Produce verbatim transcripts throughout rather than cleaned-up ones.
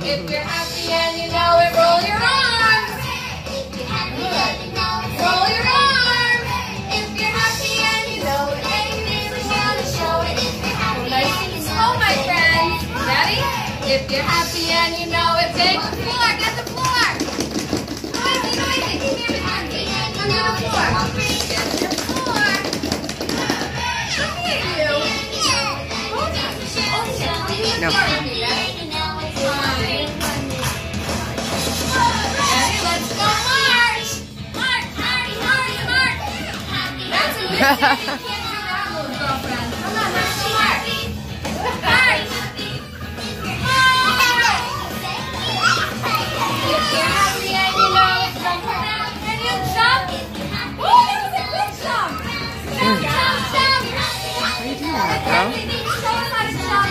If you're happy and you know it, roll your arms. Roll your arms. If you're happy and you know it, and you really want to show it. If you're happy and you know it, my friends. Ready? If you're happy and you know it, take the floor. Get the floor. Noisy, noisy. Under the floor. Get the floor. Look at you. No. You can't do that, little girlfriend. Come on, let's go march. March. If you're happy and you know it, jump around and you jump. Woo, that was a good jump. Jump, jump, jump. What are you doing, Okay, Marco? you need to show us how to jump.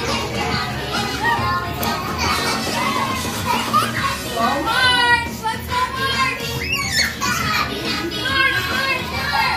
Go march. Let's go march. March, march, march.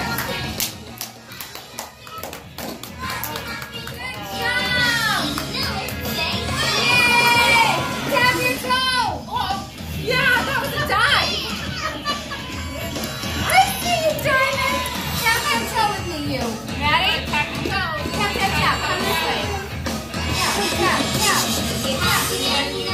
You. Ready? Tap your toes. Tap, tap, tap. Come this way. Tap, tap, tap. If you're happy and you